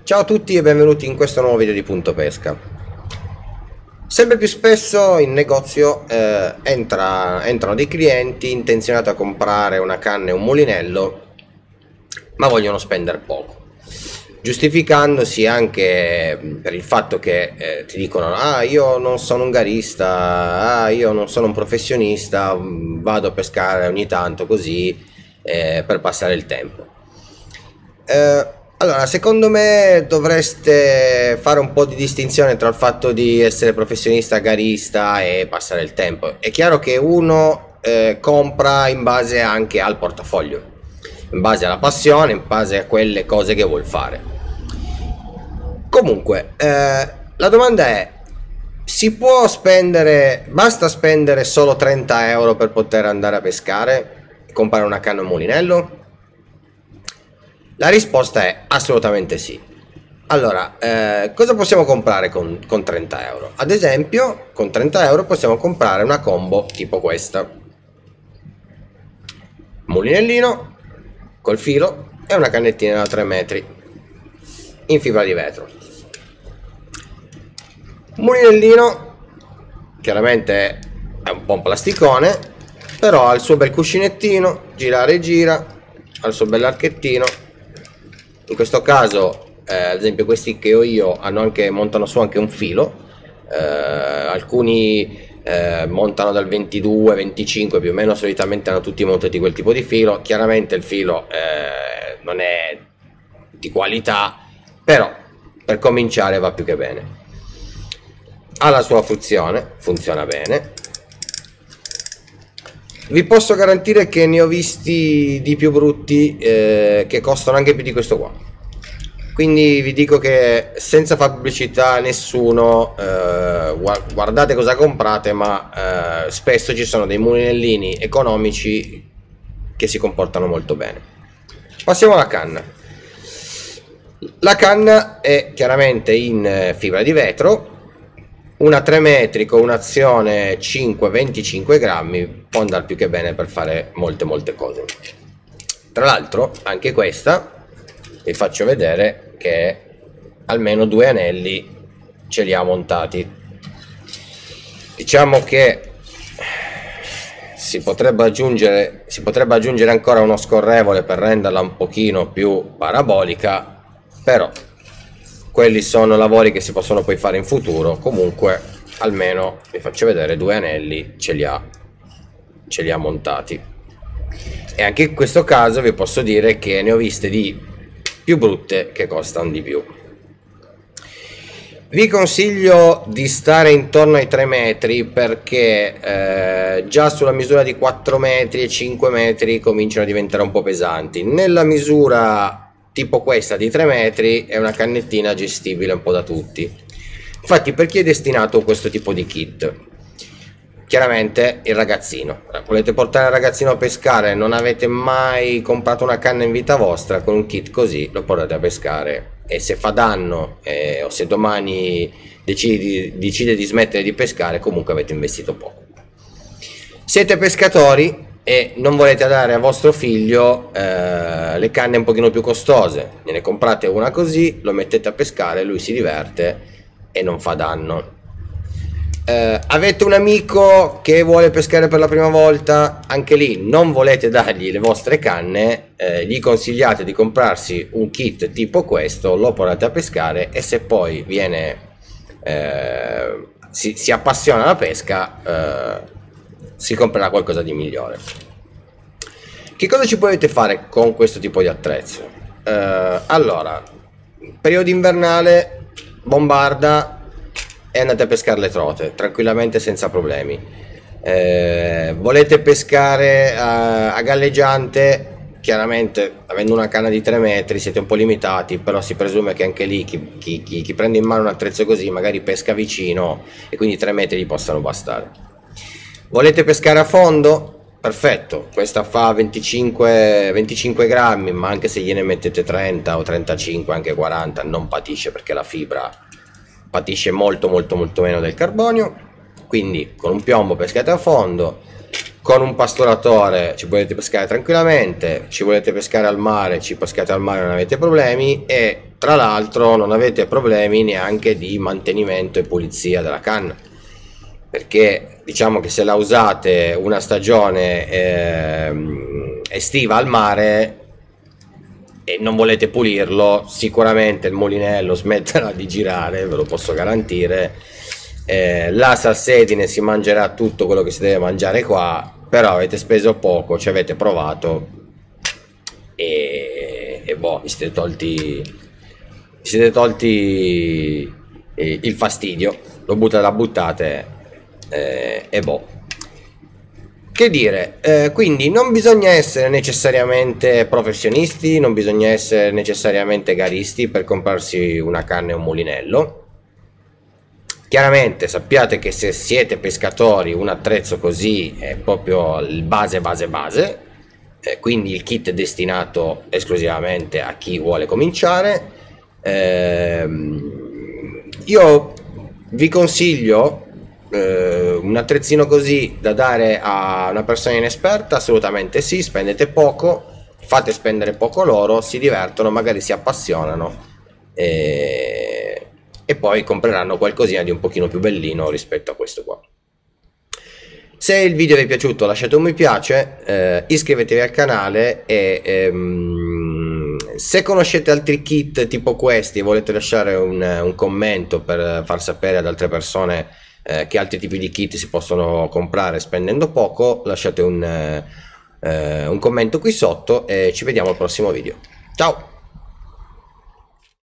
Ciao a tutti e benvenuti in questo nuovo video di Punto Pesca. Sempre più spesso in negozio entrano dei clienti intenzionati a comprare una canna e un mulinello, ma vogliono spendere poco, giustificandosi anche per il fatto che ti dicono: ah, io non sono un garista, ah, io non sono un professionista, vado a pescare ogni tanto così per passare il tempo. Allora, secondo me dovreste fare un po' di distinzione tra il fatto di essere professionista, garista e passare il tempo. È chiaro che uno compra in base anche al portafoglio, in base alla passione, in base a quelle cose che vuol fare. Comunque, la domanda è: si può spendere, basta spendere solo 30 euro per poter andare a pescare e comprare una canna e un mulinello? La risposta è assolutamente sì. Allora, cosa possiamo comprare con 30 euro? Ad esempio, con 30 euro possiamo comprare una combo tipo questa: mulinellino col filo e una cannettina da 3 metri in fibra di vetro. Mulinellino chiaramente è un po' un plasticone, però ha il suo bel cuscinettino, girare e gira, ha il suo bell'archettino. In questo caso ad esempio questi che ho io montano su anche un filo, alcuni montano dal 22 25 più o meno, solitamente hanno tutti montati quel tipo di filo. Chiaramente il filo non è di qualità, però per cominciare va più che bene, ha la sua funzione, funziona bene. Vi posso garantire che ne ho visti di più brutti che costano anche più di questo qua. Quindi vi dico che senza fare pubblicità a nessuno, guardate cosa comprate, ma spesso ci sono dei mulinellini economici che si comportano molto bene. Passiamo alla canna. La canna è chiaramente in fibra di vetro, una 3 metri con un'azione 5-25 grammi, può andare più che bene per fare molte cose. Tra l'altro anche questa vi faccio vedere che almeno 2 anelli ce li ha montati. Diciamo che si potrebbe aggiungere ancora uno scorrevole per renderla un pochino più parabolica, però quelli sono lavori che si possono poi fare in futuro. Comunque almeno vi faccio vedere 2 anelli ce li ha montati. E anche in questo caso vi posso dire che ne ho viste di più brutte che costano di più. Vi consiglio di stare intorno ai 3 metri perché già sulla misura di 4 metri e 5 metri cominciano a diventare un po' pesanti. Nella misura tipo questa di 3 metri è una cannettina gestibile un po' da tutti. Infatti, per chi è destinato questo tipo di kit? Chiaramente il ragazzino. Volete portare il ragazzino a pescare, non avete mai comprato una canna in vita vostra, con un kit così lo portate a pescare, e se fa danno o se domani decide di smettere di pescare, comunque avete investito poco. Siete pescatori e non volete dare a vostro figlio le canne un pochino più costose, ne comprate una così, lo mettete a pescare, lui si diverte e non fa danno. Avete un amico che vuole pescare per la prima volta, anche lì non volete dargli le vostre canne, gli consigliate di comprarsi un kit tipo questo, lo portate a pescare e se poi viene si appassiona alla pesca, si comprerà qualcosa di migliore. Che cosa ci potete fare con questo tipo di attrezzo? Allora, periodo invernale, bombarda e andate a pescare le trote tranquillamente senza problemi. Volete pescare a galleggiante, chiaramente avendo una canna di 3 metri siete un po' limitati, però si presume che anche lì chi prende in mano un attrezzo così magari pesca vicino e quindi 3 metri gli possano bastare. Volete pescare a fondo? Perfetto, questa fa 25 grammi, ma anche se gliene mettete 30 o 35, anche 40, non patisce, perché la fibra patisce molto meno del carbonio. Quindi con un piombo pescate a fondo, con un pastoratore ci potete pescare tranquillamente, ci volete pescare al mare, ci pescate al mare, non avete problemi, e Tra l'altro non avete problemi neanche di mantenimento e pulizia della canna, perché diciamo che se la usate una stagione estiva al mare e non volete pulirlo, sicuramente il mulinello smetterà di girare, ve lo posso garantire. La salsedine si mangerà tutto quello che si deve mangiare qua, però avete speso poco, ci avete provato e boh, vi siete tolti il fastidio, la buttate e boh. Che dire, quindi non bisogna essere necessariamente professionisti, non bisogna essere necessariamente garisti per comprarsi una canna e un mulinello. Chiaramente sappiate che se siete pescatori un attrezzo così è proprio il base, quindi il kit è destinato esclusivamente a chi vuole cominciare. Io vi consiglio un attrezzino così da dare a una persona inesperta, assolutamente sì, spendete poco, fate spendere poco loro, si divertono, magari si appassionano e poi compreranno qualcosina di un pochino più bellino rispetto a questo qua. Se il video vi è piaciuto lasciate un mi piace, iscrivetevi al canale e se conoscete altri kit tipo questi e volete lasciare un commento per far sapere ad altre persone che altri tipi di kit si possono comprare spendendo poco, lasciate un commento qui sotto e ci vediamo al prossimo video. Ciao!